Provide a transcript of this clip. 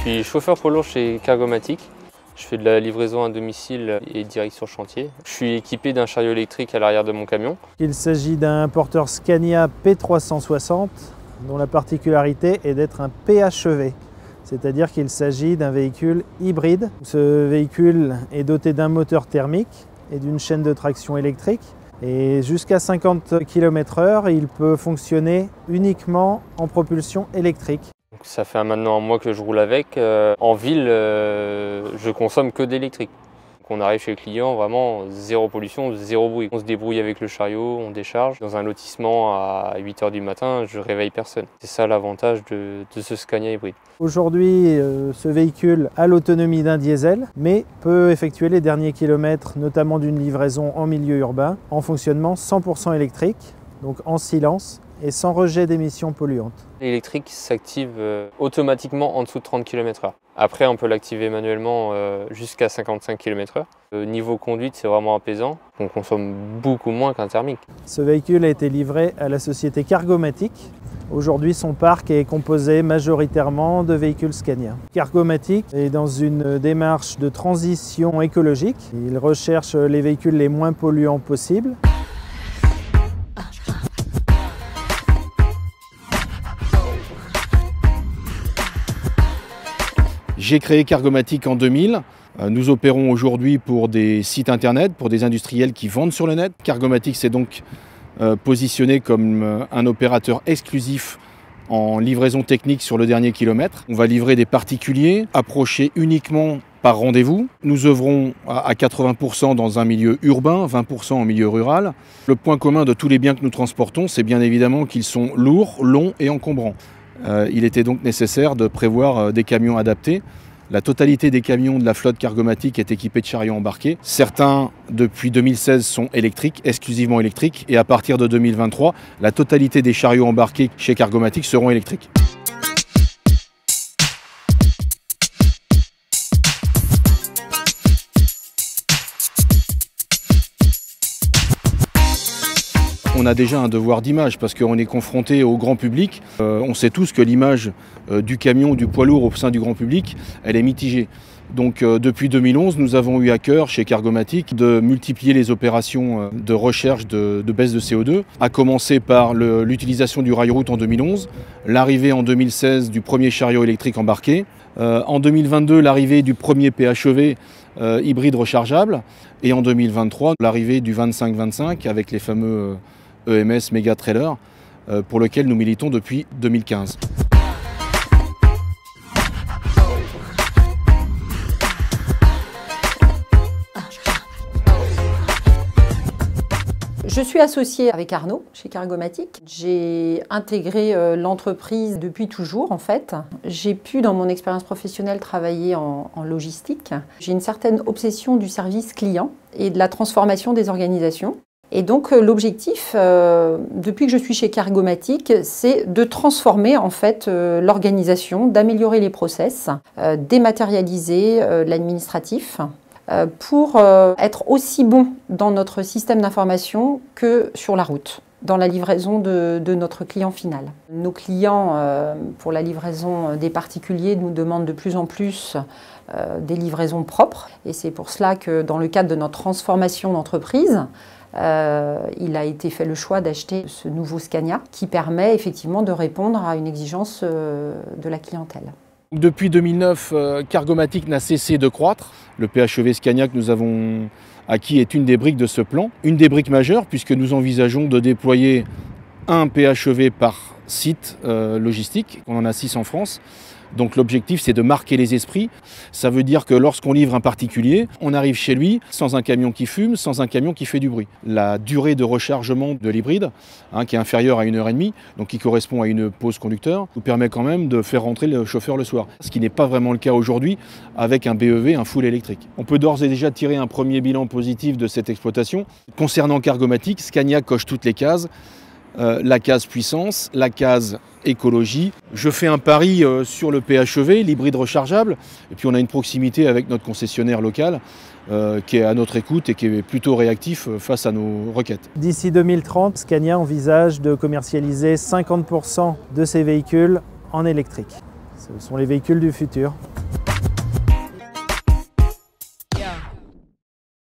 suis chauffeur poids lourd chez Cargomatic. Je fais de la livraison à domicile et direct sur chantier. Je suis équipé d'un chariot électrique à l'arrière de mon camion. Il s'agit d'un porteur Scania P360 dont la particularité est d'être un PHEV, c'est-à-dire qu'il s'agit d'un véhicule hybride. Ce véhicule est doté d'un moteur thermique et d'une chaîne de traction électrique. Et jusqu'à 50 km/h, il peut fonctionner uniquement en propulsion électrique. Ça fait maintenant un mois que je roule avec. En ville, je consomme que d'électrique. On arrive chez le client, vraiment zéro pollution, zéro bruit. On se débrouille avec le chariot, on décharge. Dans un lotissement à 8 h du matin, je réveille personne. C'est ça l'avantage de ce Scania hybride. Aujourd'hui, ce véhicule a l'autonomie d'un diesel, mais peut effectuer les derniers kilomètres, notamment d'une livraison en milieu urbain, en fonctionnement 100% électrique, donc en silence et sans rejet d'émissions polluantes. L'électrique s'active automatiquement en dessous de 30 km/h. Après, on peut l'activer manuellement jusqu'à 55 km/h. Niveau conduite, c'est vraiment apaisant. On consomme beaucoup moins qu'un thermique. Ce véhicule a été livré à la société Cargomatic. Aujourd'hui, son parc est composé majoritairement de véhicules Scania. Cargomatic est dans une démarche de transition écologique. Il recherche les véhicules les moins polluants possibles. J'ai créé Cargomatic en 2000. Nous opérons aujourd'hui pour des sites internet, pour des industriels qui vendent sur le net. Cargomatic s'est donc positionné comme un opérateur exclusif en livraison technique sur le dernier kilomètre. On va livrer des particuliers approchés uniquement par rendez-vous. Nous œuvrons à 80% dans un milieu urbain, 20% en milieu rural. Le point commun de tous les biens que nous transportons, c'est bien évidemment qu'ils sont lourds, longs et encombrants. Il était donc nécessaire de prévoir des camions adaptés. La totalité des camions de la flotte Cargomatic est équipée de chariots embarqués. Certains, depuis 2016, sont électriques, exclusivement électriques. Et à partir de 2023, la totalité des chariots embarqués chez Cargomatic seront électriques. On a déjà un devoir d'image parce qu'on est confronté au grand public. On sait tous que l'image du camion, du poids lourd au sein du grand public, elle est mitigée. Donc depuis 2011, nous avons eu à cœur chez Cargomatic de multiplier les opérations de recherche de baisse de CO2, à commencer par l'utilisation du rail-route en 2011, l'arrivée en 2016 du premier chariot électrique embarqué, en 2022 l'arrivée du premier PHEV hybride rechargeable et en 2023 l'arrivée du 25-25 avec les fameux EMS Mega Trailer pour lequel nous militons depuis 2015. Je suis associée avec Arnaud chez Cargomatic. J'ai intégré l'entreprise depuis toujours en fait. J'ai pu dans mon expérience professionnelle travailler en logistique. J'ai une certaine obsession du service client et de la transformation des organisations. Et donc l'objectif, depuis que je suis chez Cargomatic, c'est de transformer en fait l'organisation, d'améliorer les process, dématérialiser l'administratif, pour être aussi bon dans notre système d'information que sur la route, dans la livraison de notre client final. Nos clients, pour la livraison des particuliers, nous demandent de plus en plus des livraisons propres. Et c'est pour cela que dans le cadre de notre transformation d'entreprise, il a été fait le choix d'acheter ce nouveau Scania qui permet effectivement de répondre à une exigence de la clientèle. Depuis 2009, Cargomatic n'a cessé de croître. Le PHEV Scania que nous avons acquis est une des briques de ce plan. Une des briques majeures puisque nous envisageons de déployer un PHEV par site logistique. On en a 6 en France. Donc l'objectif, c'est de marquer les esprits. Ça veut dire que lorsqu'on livre un particulier, on arrive chez lui sans un camion qui fume, sans un camion qui fait du bruit. La durée de rechargement de l'hybride, qui est inférieure à 1 h 30, donc qui correspond à une pause conducteur, nous permet quand même de faire rentrer le chauffeur le soir. Ce qui n'est pas vraiment le cas aujourd'hui avec un BEV, un full électrique. On peut d'ores et déjà tirer un premier bilan positif de cette exploitation. Concernant Cargomatic, Scania coche toutes les cases. La case puissance, la case écologie. Je fais un pari sur le PHEV, l'hybride rechargeable, et puis on a une proximité avec notre concessionnaire local qui est à notre écoute et qui est plutôt réactif face à nos requêtes. D'ici 2030, Scania envisage de commercialiser 50% de ses véhicules en électrique. Ce sont les véhicules du futur.